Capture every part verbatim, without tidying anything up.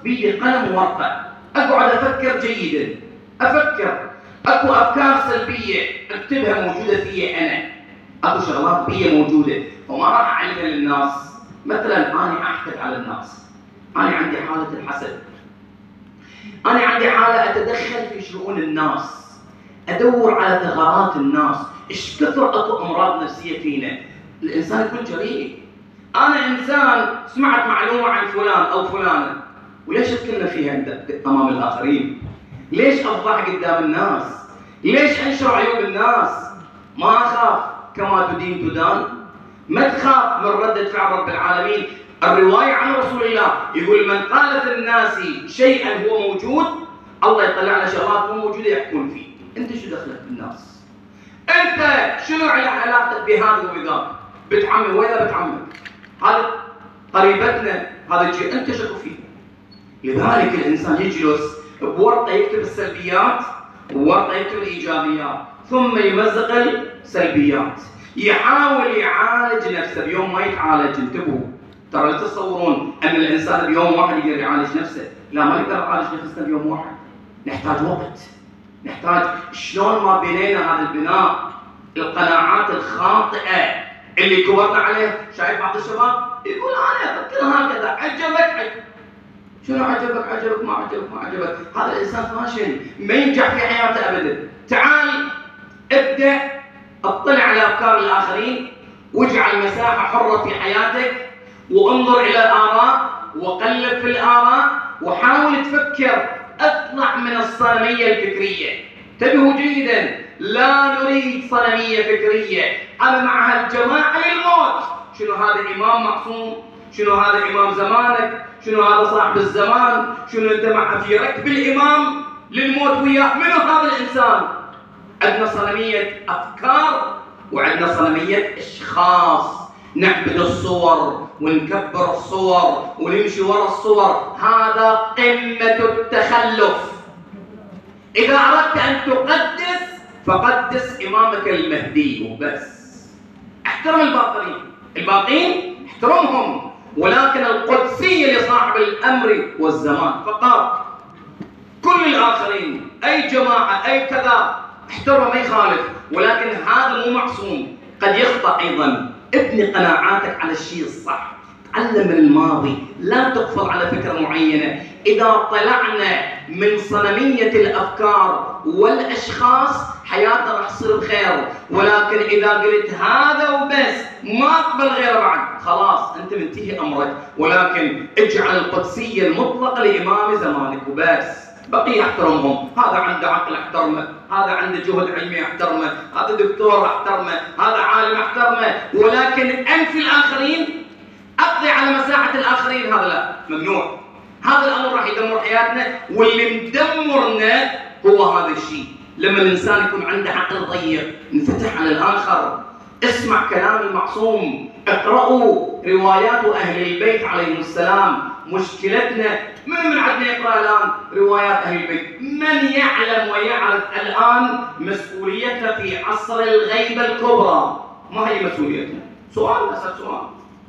بيدي قلم وورقة، أقعد أفكر جيدا، أفكر أكو أفكار سلبية أكتبها موجودة فيي أنا، أكو شغلات بيا موجودة وما راح أعلمها للناس. مثلا أنا أحقد على الناس، أنا عندي حالة الحسد، أنا عندي حالة أتدخل في شؤون الناس، أدور على ثغرات الناس. إيش كثر أكو أمراض نفسية فينا، الإنسان يكون جريء. أنا إنسان سمعت معلومة عن فلان أو فلانة، وليش أتكلم فيها أمام الآخرين؟ ليش أفضح قدام الناس؟ ليش أنشر عيوب الناس؟ ما أخاف، كما تدين تدان. ما تخاف من ردة فعل رب العالمين. الرواية عن رسول الله يقول من قال في الناس شيئا هو موجود، الله يطلع على شغلات مو موجودة يحكون فيه. أنت شو دخلك بالناس؟ أنت شنو علاقتك بهذا وبذاك؟ بتعمم وإذا بتعمم هذا قريبتنا، هذا الشيء أنت شكو فيه. لذلك الإنسان يجلس بورقة يكتب السلبيات وورقة يكتب الإيجابيات، ثم يمزق السلبيات، يحاول يعالج نفسه. بيوم ما يتعالج، انتبهوا ترى لا تتصورون أن الإنسان بيوم واحد يقدر يعالج نفسه، لا ما نقدر نعالج نفسنا بيوم واحد، نحتاج وقت، نحتاج شلون ما بنينا هذا البناء. القناعات الخاطئة اللي كبرنا عليها، شايف بعض الشباب يقول أنا أفكر هكذا، عجبك عجبك، شنو عجبك عجبك ما عجبك ما عجبك، هذا الإنسان فاشل ما ينجح في حياته أبدا. تعال ابدأ اطلع على أفكار الآخرين واجعل مساحة حرة في حياتك، وانظر إلى الآراء وقلب في الآراء وحاول تفكر. اطلع من الصنمية الفكرية. انتبهوا جيدا، لا نريد صنمية فكرية. أنا مع هالجماعة للموت. شنو هذا إمام معصوم؟ شنو هذا إمام زمانك؟ شنو هذا صاحب الزمان؟ شنو أنت مع في ركب الإمام للموت وياه؟ منو هذا الإنسان؟ عندنا صنمية أفكار وعندنا صنمية أشخاص. نعبد الصور ونكبر الصور ونمشي وراء الصور، هذا قمة التخلف. إذا أردت أن تقدس فقدس إمامك المهدي وبس. احترم الباقين، الباقين احترمهم، ولكن القدسية لصاحب الأمر والزمان فقط. كل الآخرين أي جماعة أي كذا احترم ما يخالف، ولكن هذا مو معصوم، قد يخطأ أيضا. ابني قناعاتك على الشيء الصح، تعلم من الماضي، لا تقفل على فكرة معينة. إذا طلعنا من صنمية الأفكار والأشخاص حياتنا راح تصير بخير، ولكن إذا قلت هذا وبس ما أقبل غيره بعد، خلاص أنت منتهي أمرك. ولكن اجعل القدسية المطلقة لإمام زمانك وبس، بقية احترمهم. هذا عنده عقل احترمه، هذا عنده جهد علمي احترمه، هذا دكتور احترمه، هذا عالم احترمه، ولكن أنفي الآخرين، أقضي على مساحة الآخرين، هذا لا، ممنوع. هذا الأمر راح يدمر حياتنا، واللي مدمرنا هو هذا الشيء. لما الإنسان يكون عنده عقل ضيق، انفتح على الآخر، اسمع كلام المعصوم، اقرأوا روايات أهل البيت عليهم السلام. مشكلتنا من من عندنا يقرأ الآن روايات أهل البيت؟ من يعلم ويعرف الآن مسؤوليتنا في عصر الغيبة الكبرى؟ ما هي مسؤوليتنا؟ سؤال، أسأل سؤال،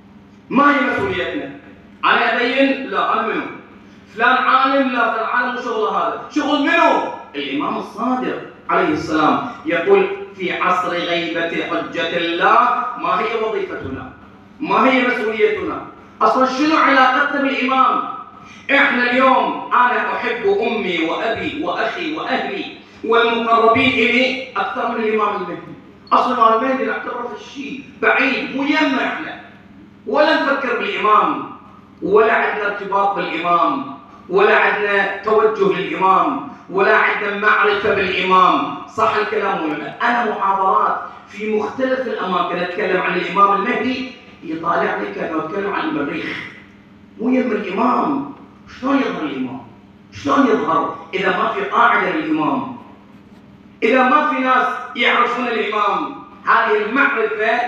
ما هي مسؤوليتنا؟ أنا أبين؟ لا، أنا منو؟ فلان عالم؟ لا، فلان عالم مو شغله هذا، شغل منو؟ الإمام الصادق عليه السلام يقول في عصر غيبة حجة الله ما هي وظيفتنا؟ ما هي مسؤوليتنا؟ أصلا شنو علاقتنا بالإمام؟ إحنا اليوم أنا أحب أمي وأبي وأخي وأهلي والمقربين إلي أكثر من الإمام المهدي. أصلا المهدي نعتبره في الشيء بعيد، مو يمنا إحنا، ولا نفكر بالإمام، ولا عندنا ارتباط بالإمام، ولا عندنا توجه للإمام، ولا عندنا معرفة بالإمام. صح الكلام ولا لا؟ أنا محاضرات في مختلف الأماكن أتكلم عن الإمام المهدي، يطالعني كأنه أتكلم عن المريخ، مو يم الإمام. شلون يظهر الإمام؟ شلون يظهر إذا ما في قاعدة للإمام؟ إذا ما في ناس يعرفون الإمام؟ هذه المعرفة.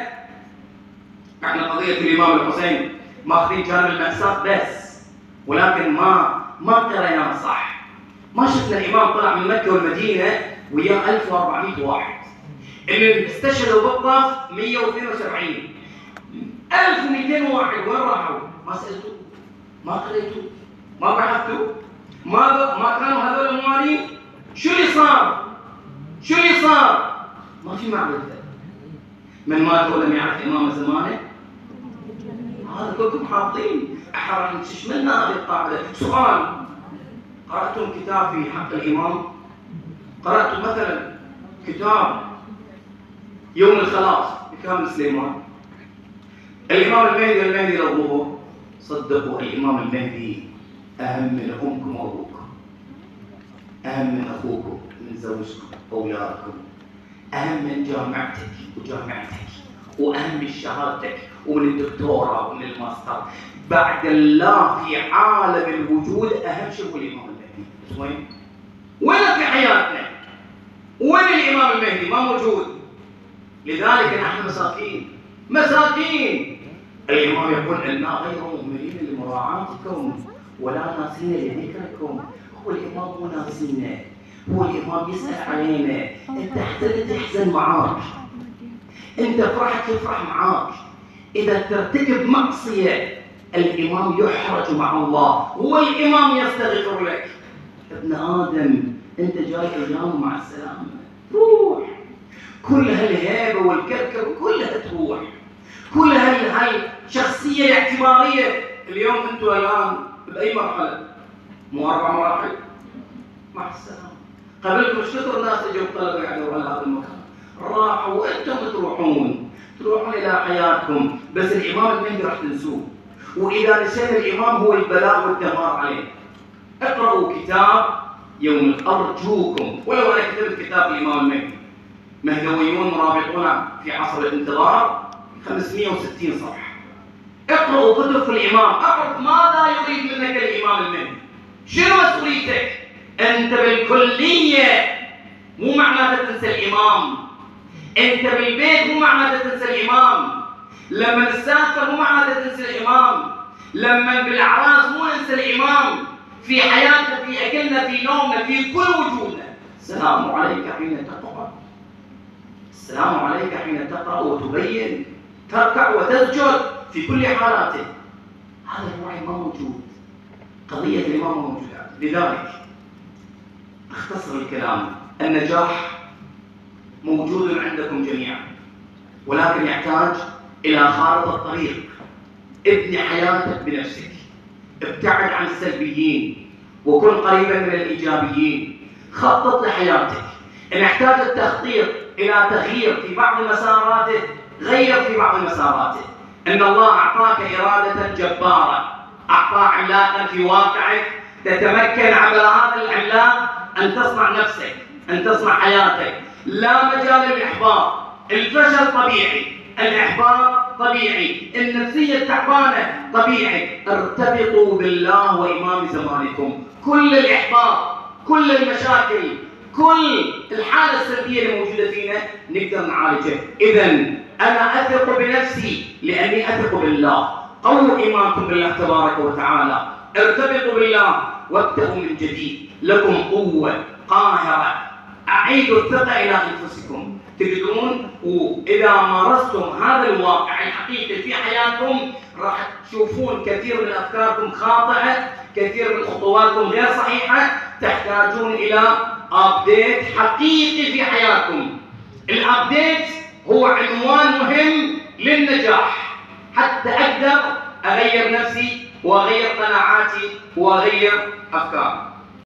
احنا قضية الإمام الحسين ماخذين جانب المأساة بس، ولكن ما ما قريناه صح. ما شفنا الإمام طلع من مكة والمدينة وياه ألف وأربعمئة واحد، اللي استشهدوا بالطاف مئة واثنين وسبعين، ألف ومئتين واحد وين راحوا؟ ما سألتوا؟ ما قريتوا؟ ما بحثتوا؟ ما ما كانوا هذول موالين؟ شو اللي صار؟ شو اللي صار؟ ما في معرفة. من مات ولم يعرف إمام زمانه؟ هذا كلكم حاطين. احنا راح نستشملنا هذه القاعدة. سؤال: قرأتم كتاب في حق الإمام؟ قرأتم مثلا كتاب يوم الخلاص لكامل سليمان؟ الإمام المهدي المهدي للظهور. صدقوا الإمام المهدي أهم من أمكم وأبوكم، أهم من أخوكم، من زوجكم، أولادكم، أهم من جامعتك وجامعتك، وأهم من شهادتك ومن الدكتوراه ومن الماستر. بعد الله في عالم الوجود أهم شيء هو الإمام المهدي. وين؟ وين في حياتنا؟ وين الإمام المهدي؟ ما موجود. لذلك نحن مساكين مساكين. الإمام يقول: إنا غير مؤمنين لمراعاتكم ولا ناسين لذكركم. هو الإمام مو ناسينا، هو الإمام يسأل علينا. أنت حزنت يحزن معاك، أنت فرحت يفرح معاك. إذا ترتكب معصية الإمام يحرج مع الله، هو الإمام يستغفر لك. ابن آدم أنت جاي أيام مع السلامة، روح. كل هالهيبة والكركب كلها تروح، كل هالشخصية الاعتبارية. اليوم أنتوا الآن بأي مرحلة؟ مو أربع مراحل؟ مع السلامة. قبلكم ايش كثر ناس اجوا طلبوا يعدوا على هذا المكان، راحوا وأنتم تروحون تروحون إلى حياتكم. بس الإمام المهدي راح تنسوه، وإذا نسينا الإمام هو البلاء والدمار عليه. اقرأوا كتاب يوم أرجوكم، ولو أنا كتبت كتاب الإمام المهدي، مهدويون مرابطون في عصر الانتظار، خمسمئة وستين صفحة. اقرأوا كتب في الإمام، اعرف ماذا يريد منك الإمام المهدي، شنو مسؤوليتك. أنت بالكلية مو معناته تنسى الإمام، أنت بالبيت مو معناته تنسى الإمام، لما نسافر مو معناته تنسى الإمام، لما بالأعراس مو ننسى الإمام، في حياتنا، في أكلنا، في نومنا، في كل وجودنا. السلام عليك حين تقرأ، السلام عليك حين تقرأ وتبين، تركع وتسجد في كل حالاته. هذا الوعي ما موجود، قضية الإمام موجودة. لذلك اختصر الكلام، النجاح موجود عندكم جميعا، ولكن يحتاج إلى خارطة الطريق. ابني حياتك بنفسك، ابتعد عن السلبيين وكن قريبا من الإيجابيين. خطط لحياتك. إن احتاج التخطيط إلى تغيير في بعض مساراته، غير في بعض مساراته. إن الله أعطاك إرادة جبارة، أعطى عملاقا في واقعك تتمكن عبر هذا العملاق أن تصنع نفسك، أن تصنع حياتك. لا مجال للإحباط، الفشل طبيعي، الإحباط طبيعي، النفسية التعبانة طبيعي. ارتبطوا بالله وإمام زمانكم. كل الإحباط، كل المشاكل، كل الحالة السلبية اللي موجودة فينا نقدر نعالجها. إذن أنا أثق بنفسي لأني أثق بالله. قووا إيمانكم بالله تبارك وتعالى، ارتبطوا بالله وابتغوا من جديد. لكم قوة قاهرة، أعيدوا الثقة إلى أنفسكم. تقدرون، وإذا مارستم هذا الواقع الحقيقي في حياتكم راح تشوفون كثير من أفكاركم خاطئة، كثير من خطواتكم غير صحيحة. تحتاجون إلى أبديت حقيقي في حياتكم. الأبديت هو عنوان مهم للنجاح، حتى أقدر أغير نفسي وأغير قناعاتي وأغير أفكاري.